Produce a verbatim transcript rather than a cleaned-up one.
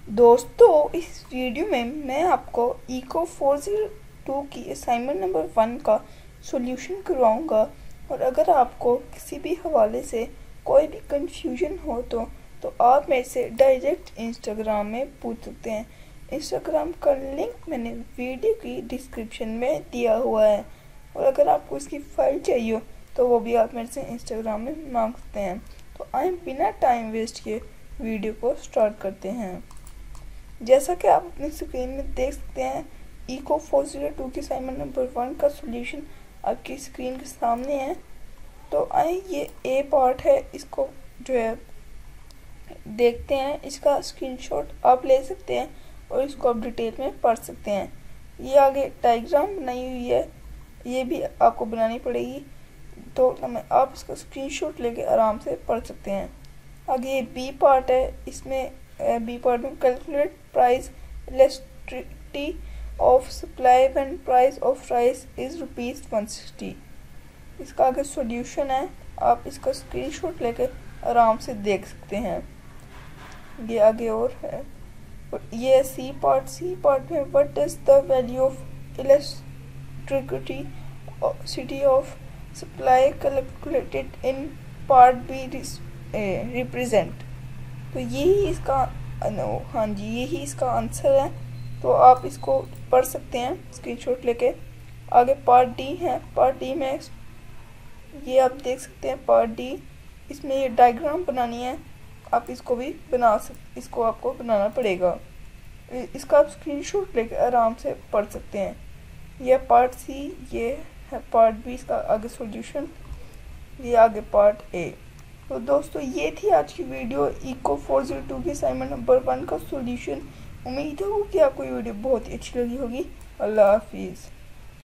दोस्तों, इस वीडियो में मैं आपको इको फोर ज़ीरो टू की असाइनमेंट नंबर वन का सॉल्यूशन करवाऊंगा। और अगर आपको किसी भी हवाले से कोई भी कंफ्यूजन हो तो तो आप मेरे से डायरेक्ट इंस्टाग्राम में पूछ सकते हैं। इंस्टाग्राम का लिंक मैंने वीडियो की डिस्क्रिप्शन में दिया हुआ है, और अगर आपको इसकी फाइल चाहिए हो तो वो भी आप मेरे से इंस्टाग्राम में मांग सकते हैं। तो आइए बिना टाइम वेस्ट किए वीडियो को स्टार्ट करते हैं। जैसा कि आप अपनी स्क्रीन में देख सकते हैं, इको फोर ज़ीरो टू की असाइनमेंट नंबर वन का सॉल्यूशन आपकी स्क्रीन के सामने है। तो आइए ये ए पार्ट है, इसको जो है देखते हैं। इसका स्क्रीनशॉट आप ले सकते हैं और इसको आप डिटेल में पढ़ सकते हैं। ये आगे डायग्राम बनाई हुई है, ये भी आपको बनानी पड़ेगी, तो आप इसका स्क्रीनशॉट लेके आराम से पढ़ सकते हैं। आगे ये बी पार्ट है, इसमें बी पार्ट में calculate price electricity of supply when price of rice is rupees one sixty. इसका आगे सॉल्यूशन है, आप इसका स्क्रीनशॉट लेकर आराम से देख सकते हैं। ये आगे और है, और ये सी पार्ट सी पार्ट में what is the value of electricity city of supply calculated in part B represent. तो यही इसका हाँ जी यही इसका आंसर है। तो आप इसको पढ़ सकते हैं स्क्रीनशॉट लेके। आगे पार्ट डी है, पार्ट डी में ये आप देख सकते हैं पार्ट डी, इसमें ये डायग्राम बनानी है, आप इसको भी बना सक इसको आपको बनाना पड़ेगा। इसका आप स्क्रीनशॉट लेके आराम से पढ़ सकते हैं। यह पार्ट सी, ये है पार्ट बी, इसका आगे सॉल्यूशन, ये आगे पार्ट ए। तो दोस्तों, ये थी आज की video ECO four zero two की असाइनमेंट नंबर वन का सॉल्यूशन। उम्मीद है कि आपको ये वीडियो बहुत ही अच्छी लगी होगी। अल्लाह हाफिज़।